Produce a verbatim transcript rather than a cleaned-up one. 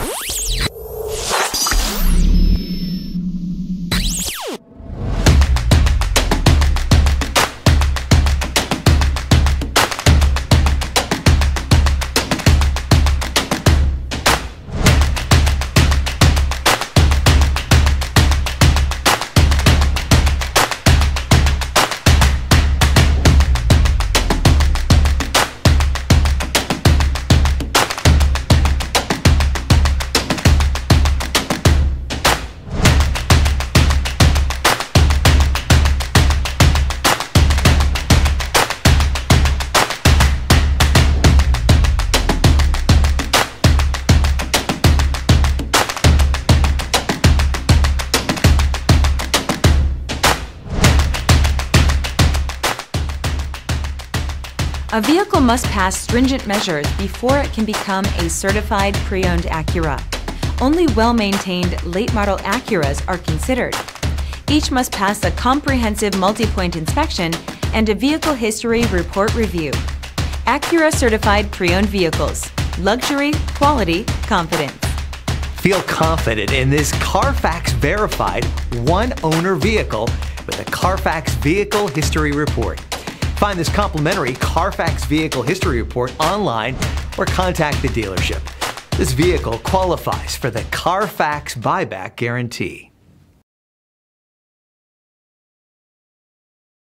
A vehicle must pass stringent measures before it can become a certified pre-owned Acura. Only well-maintained late-model Acuras are considered. Each must pass a comprehensive multi-point inspection and a vehicle history report review. Acura Certified Pre-Owned Vehicles. Luxury, quality, confidence. Feel confident in this CARFAX verified one-owner vehicle with a CARFAX Vehicle History Report. Find this complimentary CARFAX Vehicle History Report online or contact the dealership. This vehicle qualifies for the CARFAX buyback guarantee.